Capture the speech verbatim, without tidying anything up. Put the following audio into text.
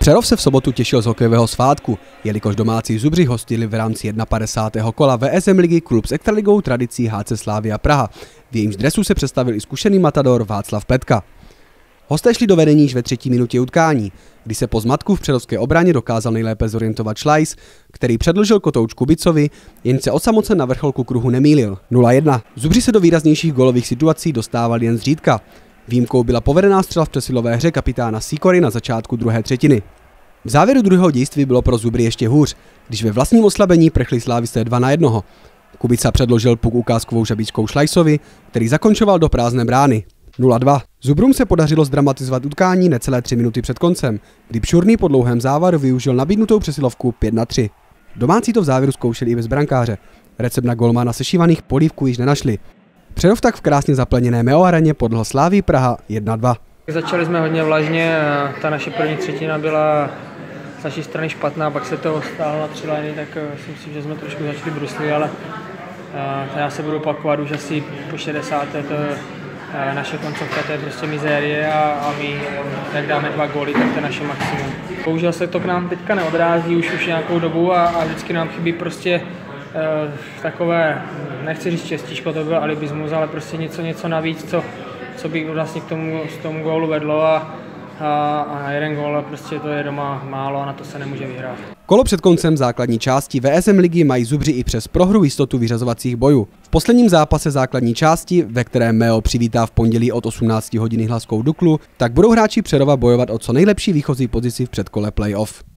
Přerov se v sobotu těšil z hokejového svátku, jelikož domácí Zubři hostili v rámci padesátého prvního kola V S M ligy klub s extraligou tradicí H C Slavia Praha. V jejímž dresu se představil i zkušený matador Václav Pletka. Hosté šli do vedení již ve třetí minutě utkání, kdy se po zmatku v přerovské obraně dokázal nejlépe zorientovat Šlajs, který předložil kotouč Kubicovi, jen se osamocen na vrcholku kruhu nemýlil. nula jedna. Zubři se do výraznějších gólových situací dostávali jen zřídka. Výjimkou byla povedená střela v přesilové hře kapitána Sikory na začátku druhé třetiny. V závěru druhého dějství bylo pro Zubry ještě hůř, když ve vlastním oslabení prchli slávisté dva na jednoho. Kubica předložil puk ukázkovou žabíčkou Šlajsovi, který zakončoval do prázdné brány. nula dva. Zubrům se podařilo zdramatizovat utkání necelé tři minuty před koncem, kdy Pšurný po dlouhém závaru využil nabídnutou přesilovku pět na tři. Domácí to v závěru zkoušeli i bez brankáře. Recept na golmana sešívaných polívků již nenašli. Přerov tak v krásně zaplněné Meo areně podlehl Slavii Praha jedna dva. Začali jsme hodně vlažně, ta naše první třetina byla z naší strany špatná, pak se to stálo na tři liny, tak si myslím, že jsme trošku začali bruslit, ale já se budu opakovat už asi po šedesáté To naše koncovka, to je prostě mizérie a, a my, jak dáme dva góly, tak to je naše maximum. Bohužel se to k nám teďka neodrází už, už nějakou dobu a, a vždycky nám chybí prostě uh, takové, nechci říct čestíčko, to byl alibismus, ale prostě něco, něco navíc, co, co by vlastně k tomu, k tomu gólu vedlo a, a, a na jeden gól prostě to je doma málo a na to se nemůže vyhrát. Kolo před koncem základní části V S M ligy mají Zubři i přes prohru jistotu vyřazovacích bojů. V posledním zápase základní části, ve kterém Meo přivítá v pondělí od osmnácti hodin Hlaskou Duklu, tak budou hráči Přerova bojovat o co nejlepší výchozí pozici v předkole playoff.